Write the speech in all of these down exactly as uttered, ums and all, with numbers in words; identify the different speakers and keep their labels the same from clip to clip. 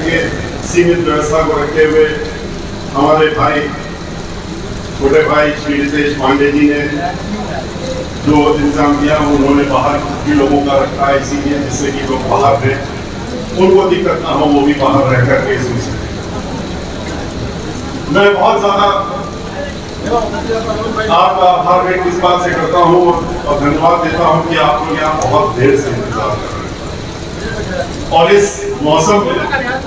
Speaker 1: के सीमित व्यवस्था को रखते हुए हमारे भाई छोटे भाई श्री रितेश पांडे जी ने जो इंतजाम किया उन्होंने बाहर भी लोगों का रखा है, इसीलिए जिससे कि लोग बाहर थे उनको दिक्कत ना हो, वो भी बाहर रह करके सुन सके। मैं बहुत ज्यादा आपका आभार व्यक्त इस बात से करता हूँ और धन्यवाद देता हूँ कि आप लोग यहाँ बहुत देर से इंतजार कर रहे हैं और इस मौसम में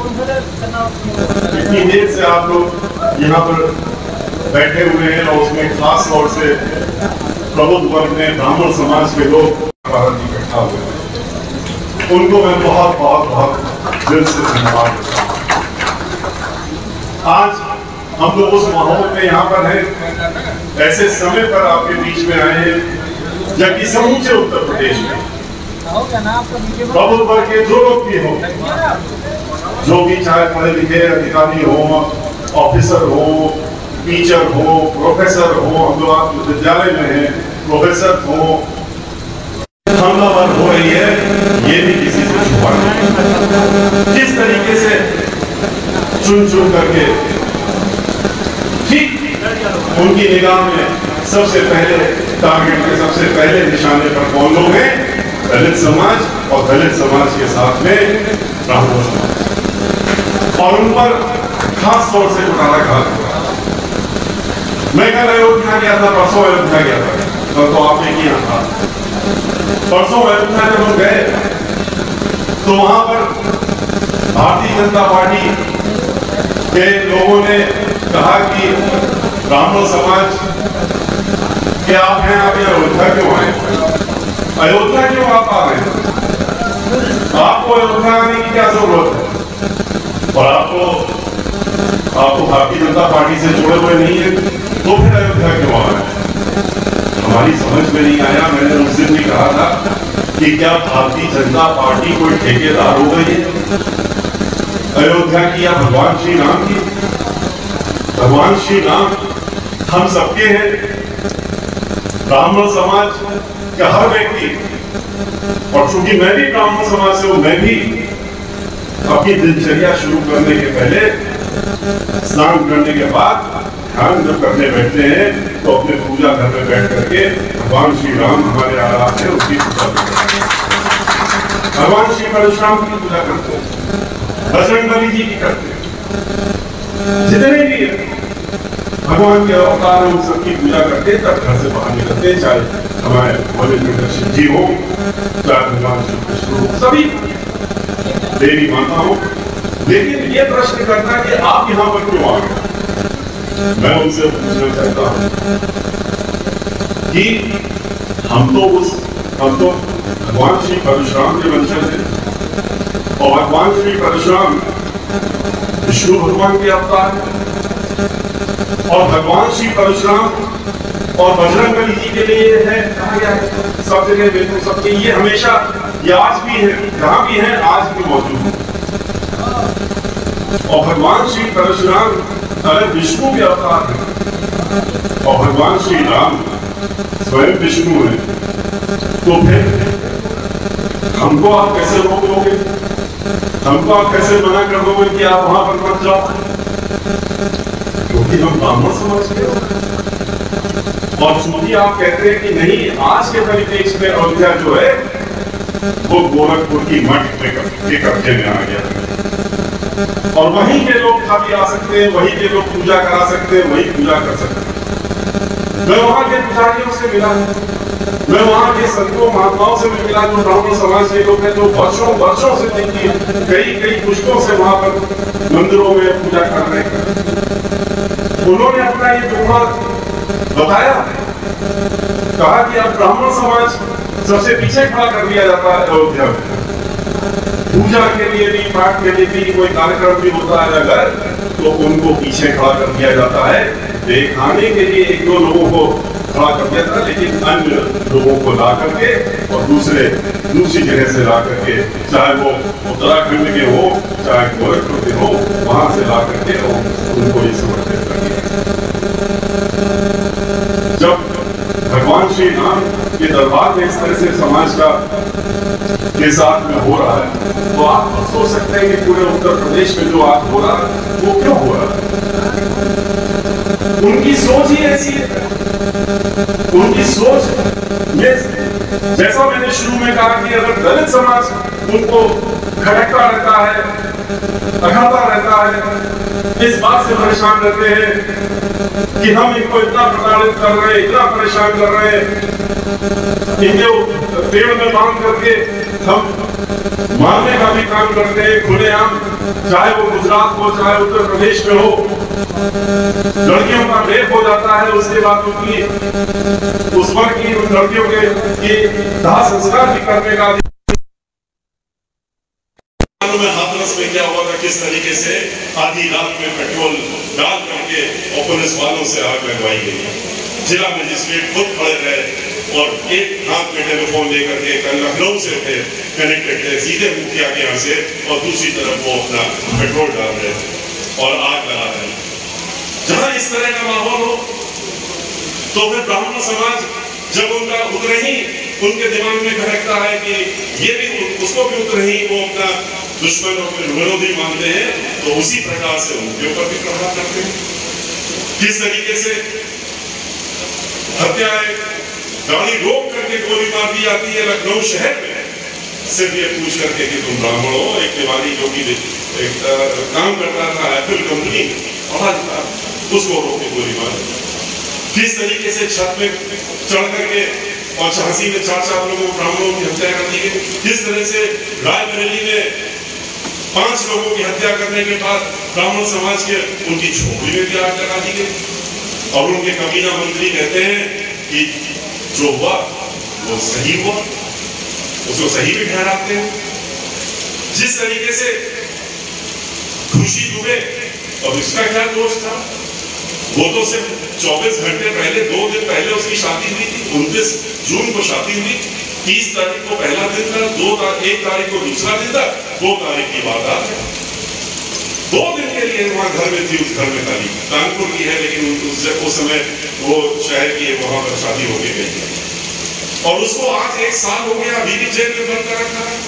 Speaker 1: इतनी देर से आप लोग यहाँ पर बैठे हुए हैं और उसमें खास तौर से प्रबुद्ध वर्ग में ब्राह्मण समाज के लोग इकट्ठा हुए हैं, उनको मैं बहुत बहुत बहुत दिल से धन्यवाद देता हूँ। आज हम लोग उस माहौल में यहाँ पर हैं, ऐसे समय पर आपके बीच में आए हैं जबकि समूचे उत्तर प्रदेश में प्रबुद्ध वर्ग के जो लोग भी हों, जो भी चाहे पढ़े लिखे अधिकारी हो, ऑफिसर हो, टीचर हो, प्रोफेसर हो, हम लोग आप विद्यालय में हैं, प्रोफेसर हो, हमलावर हो रही है, ये भी किसी से छुपा नहीं। जिस तरीके से चुन चुन करके ठीक उनकी निगाह में सबसे पहले टारगेट के सबसे पहले निशाने पर कौन लोग हैं? दलित समाज और दलित समाज के साथ में ब्राह्मण समाज, और उन पर खास तौर से कुटाराघात हुआ। मैं कल अयोध्या गया था, परसों अयोध्या गया था, तो, तो आपने किया था। परसों अयोध्या जब हम गए तो वहां पर भारतीय जनता पार्टी के लोगों ने कहा कि ब्राह्मण समाज के आप हैं, आप यहाँ अयोध्या क्यों आए? अयोध्या क्यों आप आ रहे हैं? आपको अयोध्या आने की क्या जरूरत है? और आपको आपको भारतीय जनता पार्टी से जुड़े हुए नहीं है तो फिर अयोध्या क्यों आ रहे हैं? हमारी समझ में नहीं आया। मैंने उस दिन भी कहा था कि क्या भारतीय जनता पार्टी कोई ठेकेदार हो गई है अयोध्या की या भगवान श्री राम की? भगवान श्री राम हम सबके हैं, ब्राह्मण समाज का हर व्यक्ति, और चूंकि मैं भी ब्राह्मण समाज से हूं, मैं भी अपनी दिनचर्या शुरू करने के पहले स्नान करने के बाद ध्यान जब करने बैठते हैं तो अपने पूजा घर में बैठ करके भगवान श्री राम हमारे आराध्य हैं, उसकी पूजा करते हैं, भगवान श्री परशुराम की पूजा करते हैं, बजरंग बली जी की करते हैं, जितने भी भगवान के अवतार उन सबकी पूजा करते तब घर से बाहर निकलते, चाहे हमारे भोले शिव जी हो, चाहे भगवान श्री कृष्ण हो, सभी देवी माता हो। लेकिन ये प्रश्न करना कि आप यहाँ पर क्यों आ गए, मैं उनसे पूछना चाहता हूँ कि हम तो उस हम तो भगवान श्री परशुराम के वंशज हैं और भगवान श्री परशुराम विष्णु भगवान के अवतार हैं और भगवान श्री परशुराम और बजरंग बली जी के लिए है कहा गया है सब जगह, बिल्कुल सबके, ये हमेशा, ये आज भी है, जहां भी है आज भी मौजूद है। और भगवान श्री परशुराम अरे विष्णु के अवतार हैं और भगवान श्री राम स्वयं विष्णु है, तो फिर हमको आप कैसे रोक दोगे? हमको आप कैसे मना कर दोगे कि आप वहां पर मत जाओ? क्योंकि हम ब्राह्मण समाज के और चूंकि आप कहते हैं कि नहीं, आज के परिप्रेक्ष्य में अयोध्या जो है वो गोरखपुर की मठ के कब्जे में आ गया और वहीं के लोग खाली आ सकते हैं, वहीं के लोग पूजा करा सकते हैं, वहीं पूजा कर सकते हैं। मैं वहां के पुजारियों से मिला, मैं वहां के संतों महात्माओं से भी मिला जो ब्राह्मण समाज के लोग हैं, जो वर्षों वर्षों से देखिए कई कई पुष्पों से वहां पर मंदिरों में पूजा कर रहे हैं। उन्होंने अपना ये दुख बताया, कहा कि अब ब्राह्मण समाज सबसे पीछे खड़ा कर दिया जाता है अयोध्या में। पूजा के लिए भी, पाठ के लिए भी, कोई कार्यक्रम भी होता है अगर, तो उनको पीछे खड़ा कर दिया जाता है। दिखाने के लिए एक दो लोगों को खड़ा कर दिया था, लेकिन अन्य लोगों को ला करके और दूसरे दूसरी जगह से ला करके, चाहे वो उत्तराखंड के हो चाहे गोरखपुर के हो, वहां से ला करके उनको ये समर्पित कर दिया। जब भगवान श्री राम के दरबार में इस तरह से समाज का के साथ में हो रहा है, तो आप सोच सकते हैं कि पूरे उत्तर प्रदेश में जो आज हो रहा है वो क्यों हो रहा है? उनकी सोच ही ऐसी है। उनकी सोच ये, जैसा मैंने शुरू में कहा कि अगर दलित समाज उनको खटकता रहता है, अखाता रहता है, इस बात से परेशान रहते हैं कि हम इनको इतना प्रताड़ित कर रहे हैं, इतना परेशान कर रहे हैं, इनको पेड़ में बांध करके हम मारने का भी काम करते हैं खुलेआम, चाहे वो गुजरात हो चाहे उत्तर प्रदेश में हो। लड़कियों का रेप हो जाता है, उसके बाद उनकी उस वक्त की उन लड़कियों के दाह संस्कार भी करने का में हाथरस में क्या हुआ था, किस तरीके से आधी रात में पेट्रोल डाल करके और पुलिस वालों से आग लगवाई गई। जिला मजिस्ट्रेट खुद खड़े रहे और एक हाथ में टेलीफोन लेकर के लखनऊ से थे कनेक्टेड थे सीधे मुखिया के यहाँ से, और दूसरी तरफ वो अपना पेट्रोल डाल रहे थे और आग लगा रहे। जहां इस तरह का माहौल हो तो फिर ब्राह्मण समाज जब उनका उतरे ही उनके दिमाग में खटकता है कि ये भी उसको भी उतरे ही वो अपना दुश्मन और विरोधी मानते हैं, तो उसी प्रकार से उनके ऊपर भी प्रहार करते हैं। किस तरीके से हत्या है, गाड़ी रोक करके गोली मार दी जाती है लखनऊ शहर में, सिर्फ ये पूछ करके कि तुम ब्राह्मण हो। एक तिवारी जो कि एक काम करता था एप्पल कंपनी और उसको रोक के गोली मार। किस तरीके से छत में चढ़ करके और झांसी में चार चार लोगों ब्राह्मणों की हत्या कर दी गई। किस तरह से रायबरेली में पांच लोगों की हत्या करने के बाद ब्राह्मण समाज के उनकी झोपड़ी में भी आग लगा दी गई और उनके कबीना मंत्री कहते हैं कि जो हुआ वो सही हुआ, उसको सही भी ठहराते हैं। जिस तरीके से खुशी दुबे, और इसका क्या दोष था, वो तो सिर्फ चौबीस घंटे पहले, दो दिन पहले उसकी शादी हुई थी। उनतीस जून को शादी हुई, तीस तारीख को पहला दिन था, दो तारीख एक तारीख को दूसरा दिन था, दो तारीख की बात है। दो दिन के लिए वहां घर में थी, उस घर में तारीख कानपुर की है, लेकिन उस, उस समय वो शहर की वहां पर शादी हो गई है और उसको आज एक साल हो गया अभी भी जेल में बंद कर रखा है।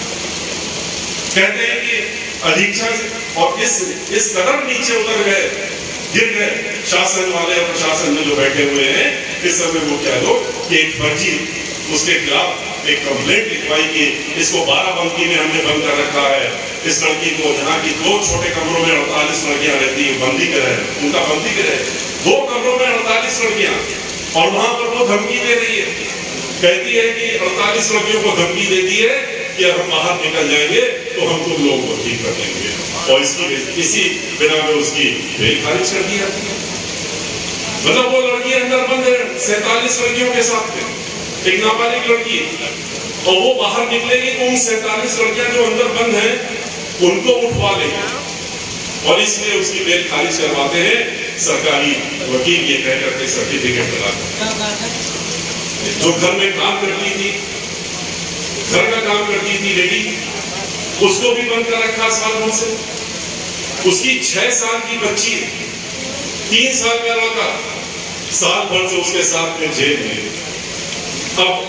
Speaker 1: कहते हैं कि अधीक्षक और इस इस कदर नीचे उतर गए, गिर गए शासन वाले और प्रशासन में जो बैठे हुए हैं इस समय, वो क्या लोग कि एक फर्जी उसके खिलाफ एक कंप्लेंट लिखवाई कि इसको बाराबंकी में हमने बंद कर रखा है, इस लड़की को, जहाँ की दो छोटे कमरों में अड़तालीस लड़कियां रहती हैं, बंदी कर रहे हैं, उनका बंदी कर रहे हैं, दो कमरों में अड़तालीस लड़कियां, और वहां पर वो धमकी दे रही है, कहती है कि अड़तालीस लड़कियों को धमकी देती है कि हम बाहर निकल जाएंगे तो हम तुम लोगों को ठीक कर देंगे, और इसकी इसी बिना में उसकी बेल खारिज कर दी जाती है। मतलब वो लड़की अंदर बंद है सैतालीस लड़कियों के साथ में, एक नाबालिग लड़की, और वो बाहर निकलेगी तो उन सैतालीस लड़कियां जो अंदर बंद हैं उनको उठवा लेंगे, और इसलिए उसकी बेल खारिज करवाते हैं सरकारी वकील ये कह करके सर्टिफिकेट लगाते। जो घर में काम करती थी, घर का काम करती थी लेडी, उसको भी बंद कर रखा साल भर से। उसकी छह साल की बच्ची, तीन साल का लड़का, साल भर से उसके साथ में जेल में। अब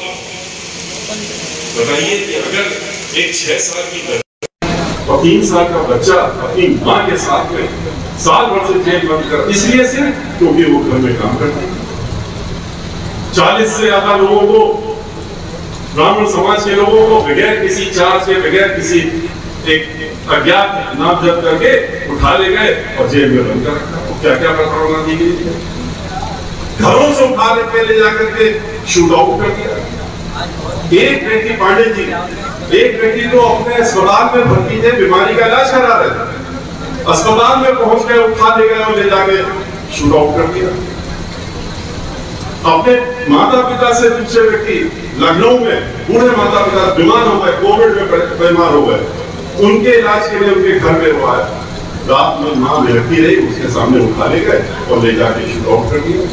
Speaker 1: बताइए कि अगर एक छह साल की बच्ची और तीन साल का बच्चा अपनी मां के साथ में साल भर से जेल बंद कर, इसलिए सिर्फ क्योंकि वो घर में काम करते हैं। चालीस से ज्यादा लोगों को, ब्राह्मण समाज के लोगों को बगैर किसी चार्ज के, बगैर किसी एक अज्ञात नामजद करके उठा ले गए और जेल में बंद कर रखा। तो क्या क्या प्रताड़ना दी गई थी, घरों से उठा के ले जाकर के शूट आउट कर दिया। एक व्यक्ति पांडे जी, एक व्यक्ति तो अपने अस्पताल में भर्ती थे, बीमारी का इलाज करा रहे थे, अस्पताल में पहुंच गए, उठा ले गए और ले जाके शूट आउट कर दिया। अपने माता पिता से दूसरे व्यक्ति लखनऊ में बूढ़े माता पिता बीमार हो गए, कोविड में बीमार हो गए, उनके इलाज के लिए उनके घर में हुआ है, रात में मां बिलखती रही, उसके सामने उठा ले गए और ले जाके शूट आउट कर दिया।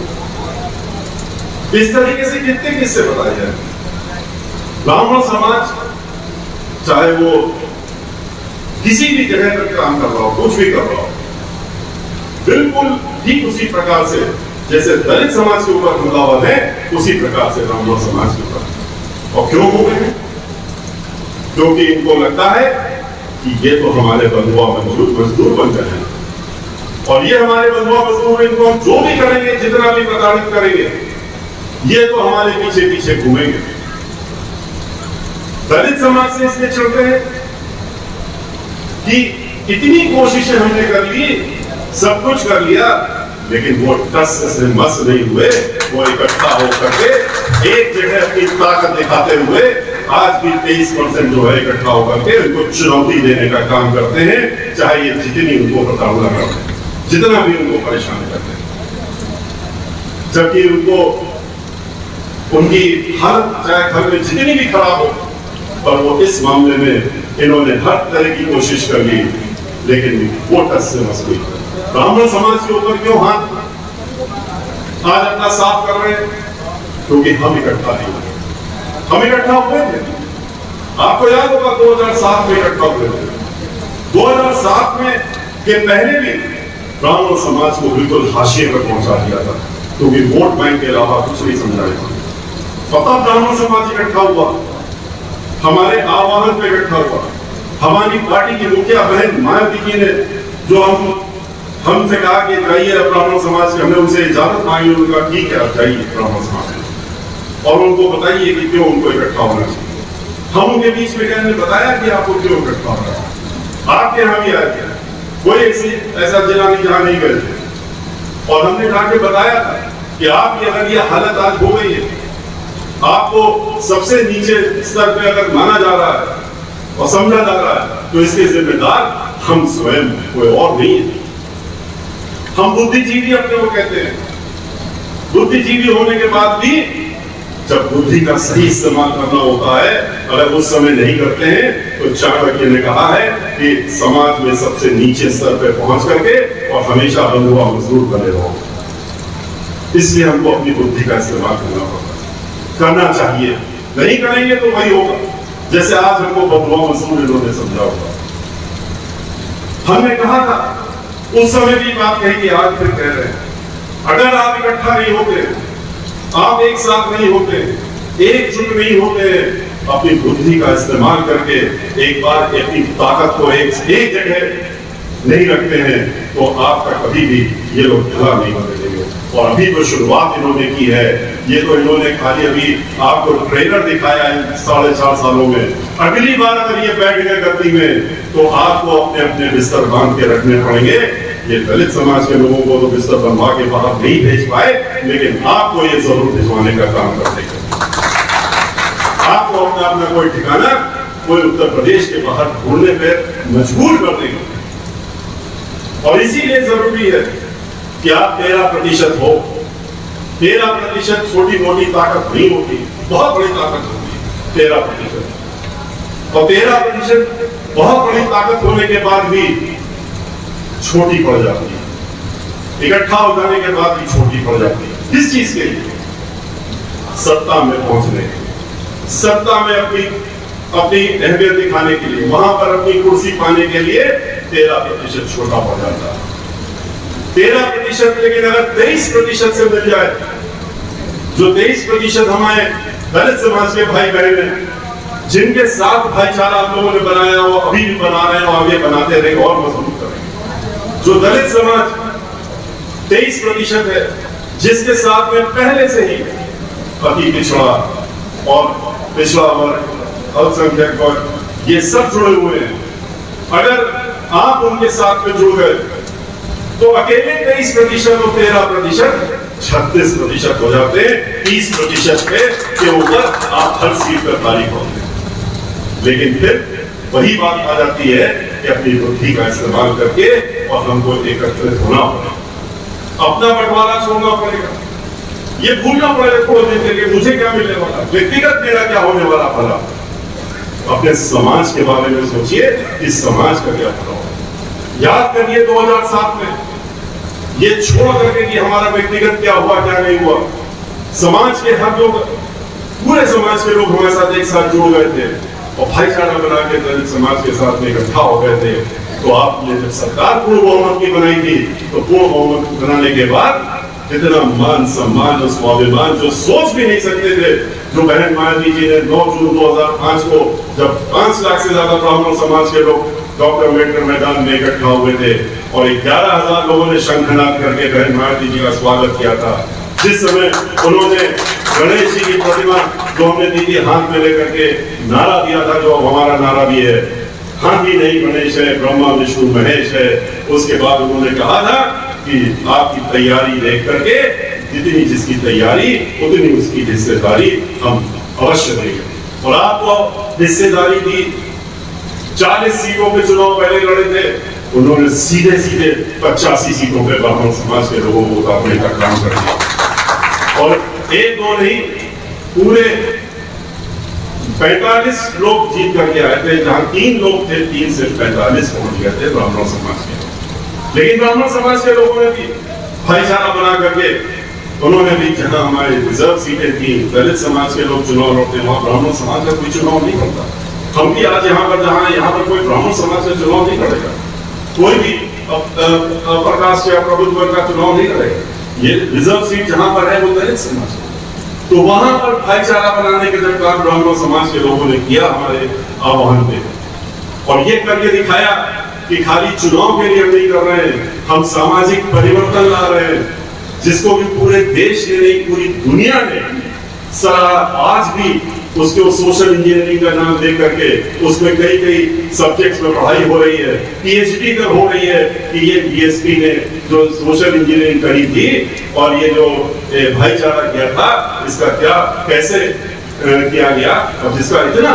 Speaker 1: इस तरीके से कितने किस्से बताए जाए। ब्राह्मण समाज चाहे वो किसी भी जगह पर काम कर रहा हो, कुछ भी कर रहा हो, बिल्कुल ठीक उसी प्रकार से जैसे दलित समाज के ऊपर हमलावर है, उसी प्रकार से ब्राह्मण समाज के ऊपर। और क्यों हो गए हैं? क्योंकि इनको लगता है कि ये तो हमारे बंधुआ मजदूर मजदूर बन गए हैं, और ये हमारे बंधुआ मजदूर, इनको हम जो भी करेंगे, जितना भी प्रताड़ित करेंगे, ये तो हमारे पीछे पीछे घूमेंगे। दलित समाज से इसलिए चलते हैं कि इतनी कोशिशें हमने कर ली, सब कुछ कर लिया, लेकिन वो टस से मस नहीं हुए। वो इकट्ठा होकर के एक जगह अपनी ताकत दिखाते हुए आज भी तेईस परसेंट जो है इकट्ठा होकर के उनको चुनौती देने का काम करते हैं, चाहे ये जितनी उनको प्रताड़ना करते हैं, जितना भी उनको परेशान करते हैं। जबकि उनको उनकी हालत चाहे घर में जितनी भी खराब हो, पर वो इस मामले में इन्होंने हर तरह की कोशिश कर ली, लेकिन वो टस से मस हुई। ब्राह्मण समाज के ऊपर क्यों हाथ आज अपना साफ कर रहे हैं? क्योंकि हम इकट्ठा नहीं हुए। हम इकट्ठा हुए थे, आपको याद होगा दो हज़ार सात में इकट्ठा हुए थे। दो हज़ार सात में के पहले भी ब्राह्मण समाज को बिल्कुल हाशिए पर पहुंचा दिया था, क्योंकि वोट बैंक के अलावा कुछ नहीं समझाया। पता ब्राह्मण समाज इकट्ठा हुआ, हमारे आह्वान पे इकट्ठा हुआ। हमारी पार्टी की मुखिया बहन मायावती ने जो हम हमसे कहा कि जाइए ब्राह्मण समाज के, हमने उनसे इजाजत मांगी, उनका ठीक है आप जाइए ब्राह्मण समाज में, और उनको बताइए कि क्यों उनको इकट्ठा होना चाहिए। हम उनके बीच में कहने बताया कि आपको क्यों इकट्ठा होना है, आपके यहाँ भी आए थे, कोई ऐसी ऐसा जिला नहीं जहां नहीं गए थे, और हमने जाके बताया था कि आपकी अगर ये हालत आज हो गई है, आपको सबसे नीचे स्तर पे अगर माना जा रहा है और समझा जा रहा है, तो इसके जिम्मेदार हम स्वयं, कोई और नहीं है। हम बुद्धिजीवी अपने को कहते हैं, बुद्धिजीवी होने के बाद भी जब बुद्धि का सही इस्तेमाल करना होता है, अगर उस समय नहीं करते हैं, तो चाणक्य ने कहा है कि समाज में सबसे नीचे स्तर पे पहुंच करके और हमेशा बंधुआ मजदूर बने रहो। इसलिए हमको अपनी बुद्धि का इस्तेमाल करना होगा, करना चाहिए। नहीं करेंगे तो वही होगा जैसे आज हमको बंधुआ मजदूर इन्होंने समझा होगा। हमने कहा था उस समय भी बात कही कि आज फिर कह रहे हैं, अगर आप इकट्ठा नहीं होते, आप एक साथ नहीं होते, एकजुट नहीं होते, अपनी बुद्धि का इस्तेमाल करके एक बार अपनी ताकत को एक एक जगह नहीं रखते हैं, तो आपका कभी भी ये लोग भला नहीं बदलेंगे। और अभी तो शुरुआत इन्होंने की है, ये तो इन्होंने खाली अभी आपको ट्रेलर दिखाया है साढ़े चार सालों में। अगली बार अगर ये बैठ गए गद्दी में, तो आपको अपने अपने बिस्तर बांध के रखने पड़ेंगे। ये दलित समाज के लोगों को तो बिस्तर बनवा के बाहर नहीं भेज पाए, लेकिन आपको ये जरूर भिजवाने का काम कर देंगे। आपको अपना अपना कोई ठिकाना कोई उत्तर प्रदेश के बाहर ढूंढने पर मजबूर कर देंगे। और इसीलिए जरूरी है कि आप तेरह प्रतिशत हो। तेरह प्रतिशत छोटी मोटी ताकत नहीं होती, बहुत बड़ी ताकत होती है तेरह प्रतिशत। और तेरह प्रतिशत बहुत बड़ी ताकत होने के बाद भी छोटी पड़ जाती है, इकट्ठा हो जाने के बाद भी छोटी पड़ जाती है। किस चीज के लिए? सत्ता में पहुंचने के लिए, सत्ता में अपनी अपनी अहमियत दिखाने के लिए, वहां पर अपनी कुर्सी पाने के लिए तेरह प्रतिशत छोटा पड़ जाता है। तेरह प्रतिशत लेकिन अगर तेईस प्रतिशत से मिल जाए, जो तेईस प्रतिशत हमारे दलित समाज के भाई बहन हैं, जिनके साथ भाईचारा हम लोगों ने बनाया, वो अभी भी बना रहे हैं और आगे बनाते रहेंगे और मजबूत करेंगे। जो दलित समाज तेईस प्रतिशत है, जिसके साथ में पहले से ही अति पिछड़ा और पिछड़ा वर्ग, अल्पसंख्यक वर्ग, ये सब जुड़े हुए हैं, अगर आप उनके साथ में जुड़ गए तो अकेले तेईस प्रतिशत और तेरह प्रतिशत छत्तीस प्रतिशत हो जाते हैं। तीस प्रतिशत के ऊपर आप हर सीट पर तारीफ होते हैं। लेकिन फिर वही बात आ जाती है कि अपनी बुद्धि का इस्तेमाल करके और हमको एकत्रित होना पड़ेगा, अपना बंटवारा छोड़ना पड़ेगा, ये भूलना पड़ेगा थोड़े दिन के लिए मुझे क्या मिलने वाला, व्यक्तिगत मेरा क्या होने वाला भला। अपने समाज के बारे में सोचिए, इस समाज का क्या भला होगा। याद करिए दो हज़ार सात में, ये छोड़ करके कि हमारा व्यक्तिगत क्या हुआ क्या नहीं हुआ, समाज के हर लोग, पूरे समाज के लोग हमारे साथ एक साथ जुड़ गए थे और भाईचारा बना के दलित समाज के साथ में इकट्ठा हो गए थे। तो आपने जब सरकार पूर्ण बहुमत की बनाई थी, तो पूर्ण बहुमत बनाने के बाद इतना मान सम्मान और स्वाभिमान जो सोच भी नहीं सकते थे, जो बहन मायावती जी ने नौ जून दो हज़ार पाँच को जब पांच लाख से ज्यादा ब्राह्मण समाज के लोग डॉक्टर अम्बेडकर मैदान में इकट्ठा हुए थे और ग्यारह हजार लोगों ने शंखनाद करके बहन मायावती जी का स्वागत किया था। जिस समय उन्होंने गणेश जी की प्रतिमा जो हमने दी थी हाथ में लेकर के नारा दिया था, जो हमारा नारा भी है, हाथी नहीं गणेश है, ब्रह्मा विष्णु महेश है, उसके बाद उन्होंने कहा था कि आपकी तैयारी देख करके जितनी जिसकी तैयारी उतनी उसकी हिस्सेदारी हम अवश्य देंगे। और आपको हिस्सेदारी दी। चालीस सीटों पे चुनाव पहले लड़े थे, उन्होंने सीधे सीधे पचासी सीटों पे ब्राह्मण समाज के लोगों को उतारने का काम कर दिया। और एक दो नहीं, पूरे पैंतालीस लोग जीत करके आए थे। जहां तीन लोग थे, तीन से पैंतालीस पहुंच गए थे ब्राह्मण समाज के। लेकिन ब्राह्मण समाज के लोगों ने भी भाईचारा बना करके उन्होंने भी, जहां हमारे रिजर्व सीटें थी, दलित समाज के लोग चुनाव लड़ते, वहां ब्राह्मण समाज का कोई चुनाव नहीं लड़ता। हम भी आज यहाँ पर जहाँ यहाँ पर कोई ब्राह्मण समाज का चुनाव नहीं लड़ेगा, कोई भी अपर कास्ट या प्रबुद्ध वर्ग का चुनाव नहीं लड़ेगा। ये रिजर्व सीट जहां पर है वो दलित समाज है। तो वहां पर भाईचारा बनाने के जब काम ब्राह्मण समाज के लोगों ने किया हमारे आह्वान पे, और ये करके दिखाया कि खाली चुनाव के लिए हम नहीं कर रहे हैं, हम सामाजिक परिवर्तन ला रहे हैं, जिसको भी पूरे देश ने नहीं पूरी दुनिया ने सारा आज भी उसको सोशल इंजीनियरिंग का नाम दे करके उसमें कई कई सब्जेक्ट्स में पढ़ाई हो रही है, पीएचडी कर हो रही है कि ये बीएसपी ने जो सोशल इंजीनियरिंग करी थी और ये जो भाईचारा किया था, इसका क्या कैसे किया गया और जिसका इतना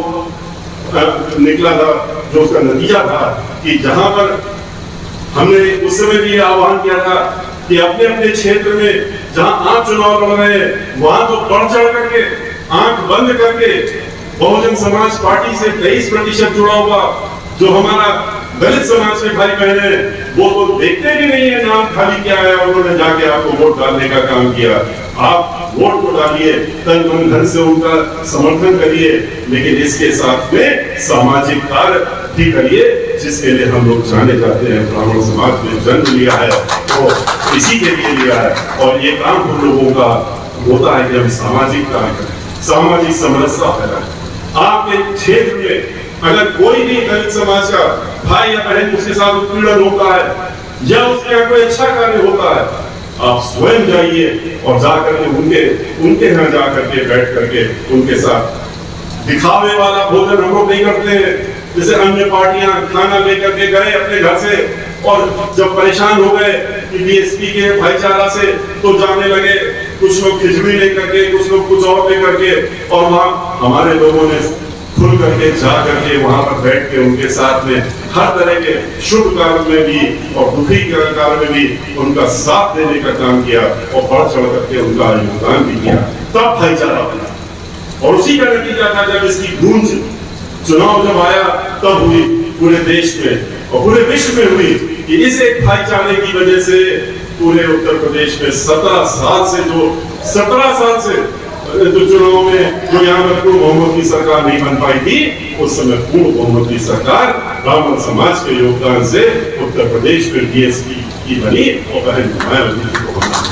Speaker 1: अच्छा निकला था, जो उसका नतीजा था कि जहां पर हमने उस समय भी आह्वान किया था कि अपने अपने क्षेत्र में जहां आप चुनाव लड़ रहे हैं वहां तो बढ़ चढ़ करके आंख बंद करके बहुजन समाज पार्टी से तेईस प्रतिशत जुड़ा हुआ जो हमारा दलित समाज के भाई बहन है वो तो देखते भी नहीं है नाम खाली क्या है, उन्होंने जाके आपको वोट डालने का काम किया। आप वोट को डालिए, तन मन धन से उनका समर्थन करिए, लेकिन इसके साथ में सामाजिक कार्य भी करिए जिसके लिए हम लोग जाने जाते हैं। ब्राह्मण समाज ने जन्म लिया है तो इसी के लिए लिया है और ये काम हम लोगों का होता है कि हम सामाजिक कार्य करें, सामाजिक समरसता फैलाएं। आपके क्षेत्र में अगर कोई भी दलित समाज का भाई या बहन उसके साथ उत्पीड़न होता है या उसके यहाँ कोई अच्छा कार्य होता है, आप स्वयं जाइए और जाकर के उनके उनके यहाँ जाकर के बैठ करके उनके साथ दिखावे वाला भोजन हम लोग नहीं करते हैं। जैसे अन्य पार्टियां खाना लेकर के गए अपने घर से और जब परेशान हो गए कि बीएसपी के भाईचारा से तो जाने लगे, कुछ लोग खिचड़ी लेकर के, कुछ लोग कुछ और लेकर के, और वहां हमारे लोगों ने खुल करके जा करके वहां पर बैठ के उनके साथ में हर तरह के शुभ कार्य में भी और दुखी कार्य में भी उनका साथ देने का काम किया और बढ़ चढ़ करके उनका योगदान भी किया, तब भाईचारा बना। और उसी का नतीजा था जब इसकी गूंज चुनाव जब आया तब हुई पूरे देश में और पूरे विश्व में हुई कि इस एक भाईचारे की वजह से पूरे उत्तर प्रदेश में सत्रह साल से जो सत्रह साल से तो चुनाव में जो यहाँ पर पूर्ण बहुमत की सरकार नहीं बन पाई थी, उस समय पूर्ण बहुमत की सरकार ब्राह्मण समाज के योगदान से उत्तर प्रदेश में बीएसपी की बनी और बहन मायावती जी को बना।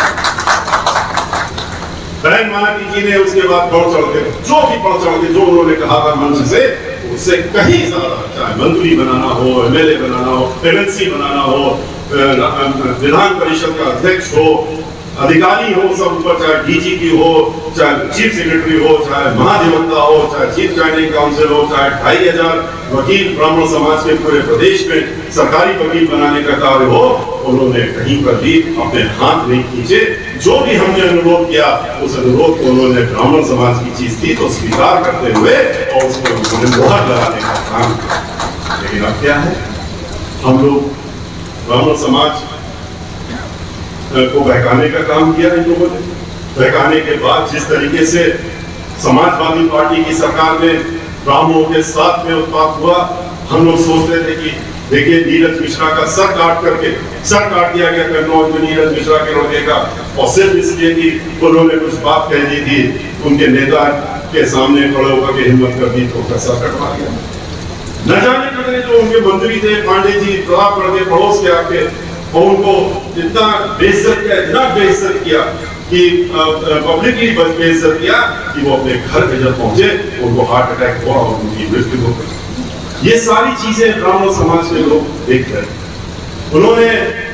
Speaker 1: बहन मायावती जी ने उसके बाद बढ़ चढ़ के जो भी बढ़ चढ़ के जो उन्होंने कहा था मंच से, उससे कहीं ज्यादा, चाहे मंत्री बनाना हो, एमएलए बनाना हो, एमएलसी बनाना हो, विधान परिषद का अध्यक्ष हो, अधिकारी हो, सब ऊपर, चाहे डीजीपी हो, चाहे चीफ सेक्रेटरी हो, चाहे महाधिवक्ता हो, चाहे चीफ ज्वाइनिंग काउंसिल हो, चाहे ढाई हजार वकील ब्राह्मण समाज के पूरे प्रदेश में सरकारी वकील बनाने का कार्य हो, उन्होंने कहीं पर भी अपने हाथ नहीं खींचे। जो भी हमने अनुरोध किया उस अनुरोध को उन्होंने ब्राह्मण समाज की चीज थी तो स्वीकार करते हुए और उसको उन्होंने मुहर लगाने का काम किया। लेकिन अब क्या है, हम लोग ब्राह्मण समाज को बहकाने का काम किया इन लोगों ने। बहकाने के बाद जिस तरीके से समाजवादी पार्टी की सरकार में ब्राह्मणों के साथ में उत्पात हुआ, हम लोग सोचते थे कि देखिए नीरज मिश्रा का सर काट करके सर काट दिया गया कन्नौज में नीरज मिश्रा के लड़के का, और सिर्फ इसलिए कि उन्होंने कुछ बात कह दी थी, उनके नेता के सामने खड़े होकर के हिम्मत कर दी तो उनका सर कटवा गया। न जाने कितने जो उनके मंत्री थे, पांडे जी, प्रताप गढ़ के पड़ोस के आपके और उनको इतना बेइज्जत किया, इतना बेइज्जत किया कि पब्लिकली बेइज्जत किया कि वो अपने घर पे जब पहुंचे उनको हार्ट अटैक हुआ और उनकी मृत्यु हो गई। ये सारी चीजें ब्राह्मण समाज के लोग देख रहे। उन्होंने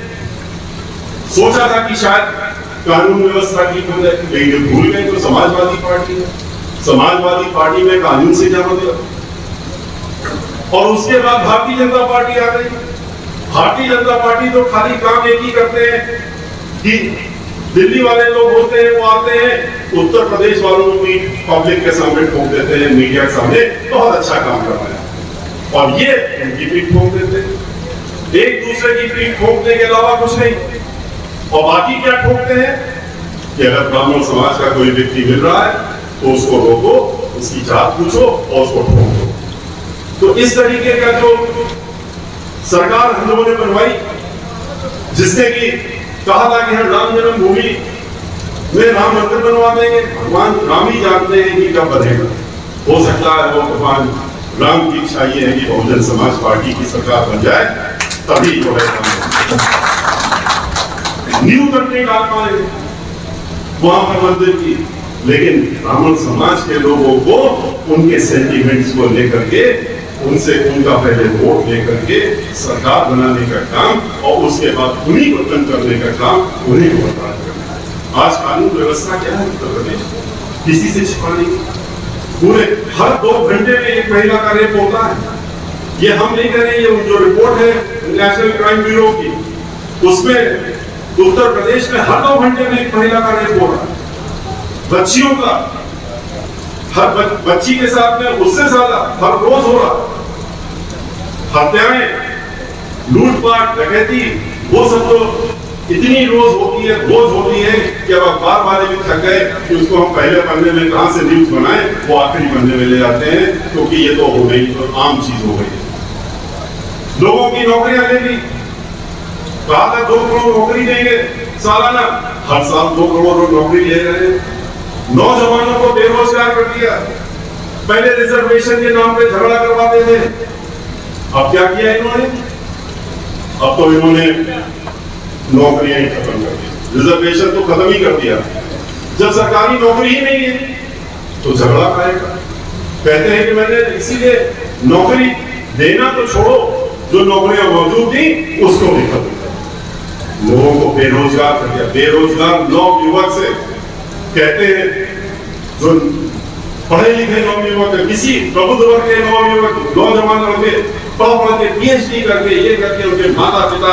Speaker 1: सोचा था कि शायद कानून व्यवस्था ठीक हो जाए, लेकिन भूल गए तो समाजवादी पार्टी है। समाजवादी पार्टी में कानून से क्या मतलब। और उसके बाद भारतीय जनता पार्टी आ गई। भारतीय जनता पार्टी तो खाली काम एक ही करते हैं कि दिल्ली वाले लोग होते हैं वो आते हैं उत्तर प्रदेश वालों की पब्लिक के सामने ठोक देते हैं, मीडिया के सामने बहुत अच्छा काम कर रहे हैं और ये उनकी पीठ ठोक देते हैं, एक दूसरे की पीठ ठोकने के अलावा कुछ नहीं। और बाकी क्या ठोकते हैं कि अगर ब्राह्मण समाज का कोई व्यक्ति मिल रहा है तो उसको रोको, उसकी जात पूछो और उसको ठोक दो। तो इस तरीके का जो सरकार हम लोगों ने बनवाई, जिसने कि कहा था कि हम राम जन्मभूमि में राम मंदिर बनवा देंगे, भगवान राम ही जानते हैं कि कब बनेगा। हो सकता है वो भगवान राम की इच्छा ये है कि बहुजन समाज पार्टी की सरकार बन जाए, तभी जो है न्यू कंट्री डाल पाएंगे वहां पर मंदिर की। लेकिन ब्राह्मण समाज के लोगों को उनके सेंटिमेंट्स को लेकर के उनसे उनका पहले वोट लेकर के सरकार बनाने का काम और उसके बाद उन्हीं को तंग करने का काम उन्हीं को बर्बाद करना। आज कानून व्यवस्था क्या है उत्तर प्रदेश, किसी से छिपाने की। पूरे हर दो घंटे में एक महिला का रेप होता है। ये हम नहीं कह रहे, ये जो रिपोर्ट है नेशनल क्राइम ब्यूरो की, उसमें उत्तर प्रदेश में हर दो घंटे में एक महिला का रेप हो रहा है। बच्चियों का, हर बच्ची के साथ में उससे ज्यादा हर रोज हो रहा। हत्याएं, लूटपाट, डकैती, वो सब तो इतनी रोज होती है, रोज होती है कि अब अखबार वाले भी थक गए कि उसको हम पहले पन्ने में कहां से न्यूज बनाए, वो आखिरी पन्ने में ले जाते हैं, क्योंकि ये तो हो गई, तो आम चीज हो गई। लोगों की नौकरियां ले ली, कहा था दो करोड़ नौकरी देंगे सालाना, हर साल दो करोड़ नौकरी ले रहे हैं। नौजवानों को बेरोजगार कर दिया। पहले रिजर्वेशन के नाम पे झगड़ा करवाते थे, अब क्या किया इन्होंने? अब तो इन्होंने नौकरियां ही खत्म कर दी, रिजर्वेशन तो खत्म ही कर दिया। जब सरकारी नौकरी ही नहीं है तो झगड़ा खाएगा। कहते हैं कि मैंने इसीलिए नौकरी देना तो छोड़ो, जो नौकरियां मौजूद थी उसको भी खत्म कर, लोगों को बेरोजगार कर दिया। बेरोजगार नौ युवक से कहते हैं, जो पढ़े लिखे नौयुवक, किसी प्रबुद्ध वर्ग के नौयुवक, नौजवान लड़के पढ़ पढ़ के पीएचडी करके ये करके उनके माता पिता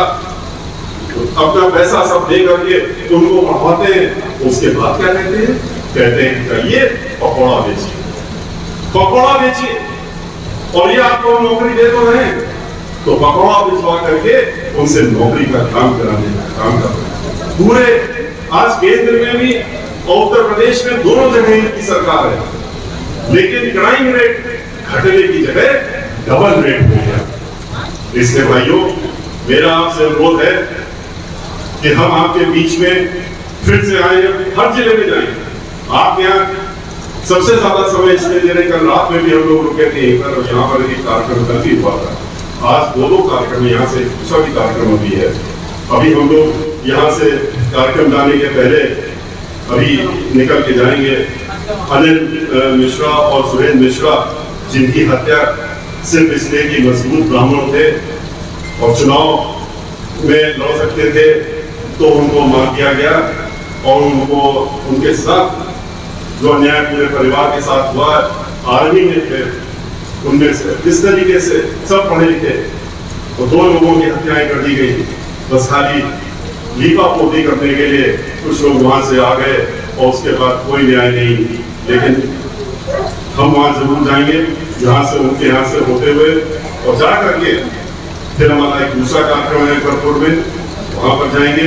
Speaker 1: अपना पैसा सब दे करके उनको पढ़ाते हैं। उसके बाद क्या कहते हैं? कहते हैं चलिए पकौड़ा बेचिए, पकौड़ा बेचिए, और ये आपको नौकरी दे तो रहे, तो पकौड़ा भिजवा करके उनसे नौकरी का काम कराने का काम कर रहे हैं। पूरे आज केंद्र में भी और उत्तर प्रदेश में दोनों जगह इनकी सरकार है, लेकिन क्राइम रेट घटने की जगह डबल रेट हो गया। इसलिए भाइयों, मेरा आपसे अनुरोध है कि हम आपके बीच में फिर से आए, हर जिले में जाएंगे। आप यहाँ सबसे ज्यादा समय इसलिए दे रहे, कल रात में भी हम लोग रुके थे और यहाँ पर एक कार्यक्रम कल भी हुआ था। आज दो दो कार्यक्रम यहाँ से, दूसरा भी कार्यक्रम अभी है। अभी हम लोग यहाँ से कार्यक्रम जाने के पहले अभी निकल के जाएंगे। अनिल मिश्रा और सुरेंद्र मिश्रा, जिनकी हत्या सिर्फ इसलिए कि मजबूत ब्राह्मण थे और चुनाव में लड़ सकते थे, तो उनको मार दिया गया। और उनको उनके साथ जो अन्याय पूरे परिवार के साथ हुआ, आर्मी में थे, उनमें से इस तरीके से सब पढ़े लिखे, तो दो लोगों की हत्याएं कर दी गई। बस खाली लीपा पोती करने के लिए कुछ लोग वहां से आ गए और उसके बाद कोई न्याय नहीं। लेकिन हम वहां जरूर जाएंगे, यहाँ से उनके यहाँ से होते हुए, और जा करके फिर हमारा एक दूसरा कार्यक्रम है भरतपुर में, वहां पर जाएंगे।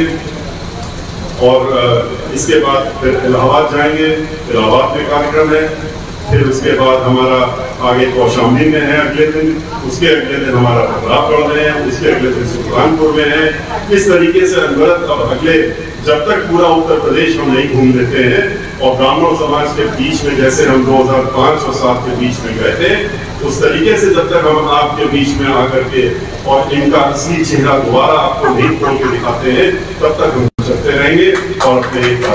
Speaker 1: और इसके बाद फिर इलाहाबाद जाएंगे, इलाहाबाद में कार्यक्रम है। फिर उसके बाद हमारा आगे कौशाम्बी में है अगले दिन, उसके अगले दिन हमारा प्रतापगढ़ में है, उसके अगले दिन सुल्तानपुर में है। इस तरीके से अनवरत अब अगले, जब तक पूरा उत्तर प्रदेश हम नहीं घूम लेते हैं और ब्राह्मण समाज के बीच में, जैसे हम दो हज़ार पाँच और सात के बीच में गए थे, उस तरीके से जब तक हम आपके बीच में आकर के और इनका असली चेहरा दोबारा आपको नहीं खोल के दिखाते हैं, तब तक हम चलते रहेंगे और अपने एक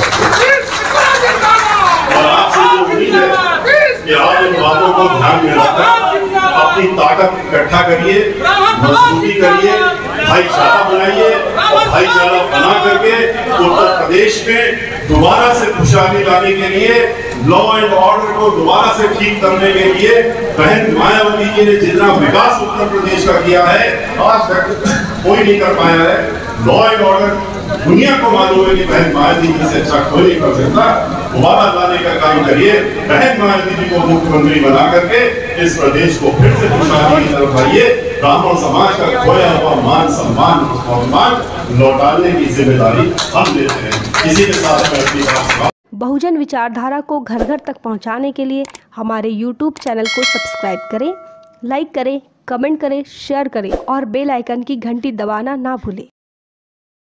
Speaker 1: और आपसे जो उम्मीद है कि आप इन बातों को ध्यान में रखकर अपनी ताकत इकट्ठा करिए, मजबूती करिए, भाईचारा बनाइए और भाईचारा बना करके उत्तर प्रदेश में दोबारा से खुशहाली लाने के लिए, लॉ एंड ऑर्डर को दोबारा से ठीक करने के लिए बहन मायावती जी ने जितना विकास उत्तर प्रदेश का किया है आज तक कोई नहीं कर पाया है। लॉ एंड ऑर्डर दुनिया को मालूम है कि बहन मायावती जी से अच्छा कोई नहीं कर सकता। दोबारा लाने का काम करिए, बहन मायावती जी को मुख्यमंत्री बना करके इस प्रदेश को फिर से खुशहाली की तरफ आइए। ब्राह्मण समाज का खोया हुआ मान सम्मान सम्मान लौटाने की जिम्मेदारी हम लेते हैं। इसी के साथ मैं अपनी बात
Speaker 2: बहुजन विचारधारा को घर घर तक पहुंचाने के लिए हमारे यूट्यूब चैनल को सब्सक्राइब करें, लाइक करें, कमेंट करें, शेयर करें और बेल आइकन की घंटी दबाना ना भूलें।